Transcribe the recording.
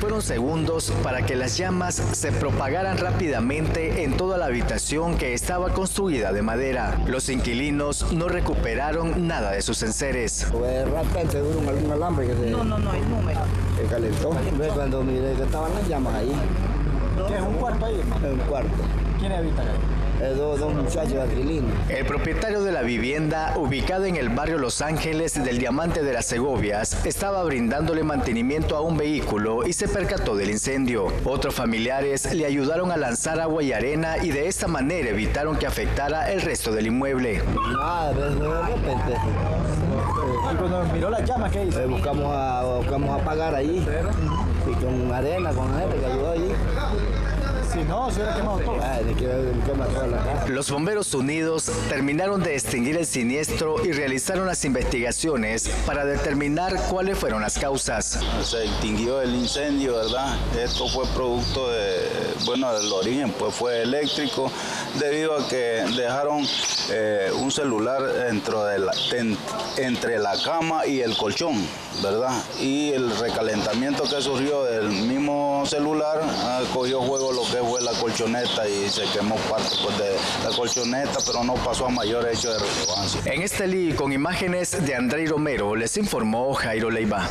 fueron segundos para que las llamas se propagaran rápidamente en toda la habitación que estaba construida de madera. Los inquilinos no recuperaron nada de sus enseres. De repente seguro algún alambre que se... No hay número. Se calentó. Cuando miré que estaban las llamas ahí. ¿Qué es un cuarto ahí, hermano? En un cuarto. ¿Quién habita ahí? Dos muchachos inquilinos. El propietario de la vivienda, ubicada en el barrio Los Ángeles del Diamante de las Segovias, estaba brindándole mantenimiento a un vehículo y se percató del incendio. Otros familiares le ayudaron a lanzar agua y arena y de esta manera evitaron que afectara el resto del inmueble. Nada, de repente. Y cuando miró las llamas, ¿qué hizo? Buscamos a apagar ahí. Y con arena, con gente que ayudó allí. Si no, se hubiera quemado todo. Los bomberos unidos terminaron de extinguir el siniestro y realizaron las investigaciones para determinar cuáles fueron las causas. Se extinguió el incendio, ¿verdad? Esto fue producto del origen, pues fue eléctrico, debido a que dejaron un celular entre la cama y el colchón, ¿verdad? Y el recalentamiento que surgió del mismo celular cogió fuego lo que fue la colchoneta y se quemó parte de la colchoneta, pero no pasó a mayor hecho de relevancia. En este lío, con imágenes de Andrei Romero, les informó Jairo Leiva.